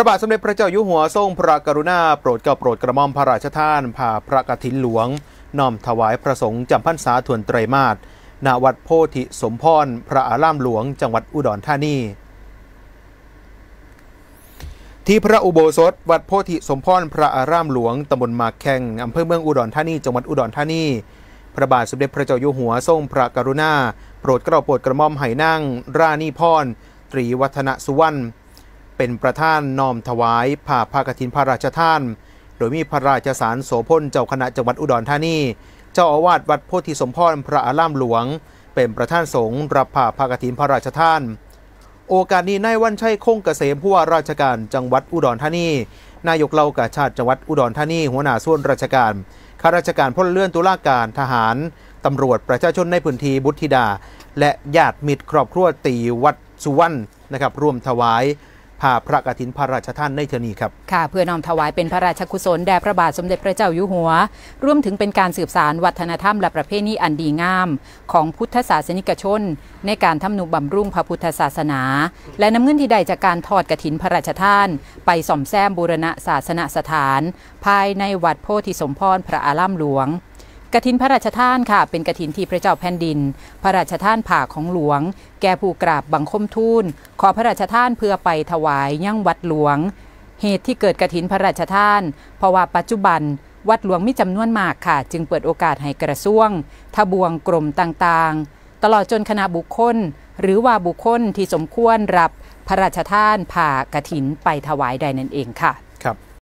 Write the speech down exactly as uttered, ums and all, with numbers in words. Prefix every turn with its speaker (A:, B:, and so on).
A: ระบาทสมเด็จพระเจ้าอยู่หัวทรงพระกรุณาโปรดเกล้าโปรดกระหม่อมพระราชทานผ่าพระกฐินหลวงน้อมถวายพระสงฆ์จำพรรษาถวนไตรมาสณวัดโพธิสมพรพระอารามหลวงจังหวัดอุดรธานีที่พระอุโบสถวัดโพธิสมพรพระอารามหลวงตำบลหมากแข้งอำเภอเมืองอุดรธานีจังหวัดอุดรธานีพระบาทสมเด็จพระเจ้าอยู่หัวทรงพระกรุณาโปรดเกล้าโปรดกระหม่อมให้นางราณีพรตรีวัฒนสุวรรณเป็นประธานน้อมถวายผ่าพระกฐินพระราชทานโดยมีพระราชสารโสพลเจ้าคณะจังหวัดอุดรธานีเจ้าอาวาสวัดโพธิสมพรพระอารามหลวงเป็นประธานสงฆ์รับผ่าพระกฐินพระราชทานโอกาสนี้นายวันชัยคงเกษมผู้ว่าราชการจังหวัดอุดรธานีนายกเหล่ากาชาติจังหวัดอุดรธานีหัวหน้าส่วนราชการข้าราชการพลเรือนตุลาการทหารตำรวจประชาชนในพื้นที่บุตรธิดาและญาติมิตรครอบครัวตีวัดสุวรรณนะครับร่วมถวายผ่าพระกฐินพระราชทานในเทอนี้ครับ
B: ค่ะเพื่อน้อมถวายเป็นพระราชกุศลแด่พระบาทสมเด็จพระเจ้าอยู่หัวรวมถึงเป็นการสืบสานวัฒนธรรมและประเพณีอันดีงามของพุทธศาสนิกชนในการทำนุบำรุงพระพุทธศาสนาและนำเงินที่ได้จากการทอดกฐินพระราชทานไปซ่อมแซมบูรณะศาสนสถานภายในวัดโพธิสมพรพระอารามหลวงกฐินพระราชทานค่ะเป็นกฐินที่พระเจ้าแผ่นดินพระราชทานผ่าของหลวงแก่ผู้กราบบังคมทูลขอพระราชทานเพื่อไปถวายยังวัดหลวงเหตุที่เกิดกฐินพระราชทานเพราะว่าปัจจุบันวัดหลวงมีจำนวนมากค่ะจึงเปิดโอกาสให้กระทรวงทบวงกรมต่างๆตลอดจนคณะบุคคลหรือว่าบุคคลที่สมควรรับพระราชทานผ่ากฐินไปถวายได้นั่นเองค่ะ
A: ครับ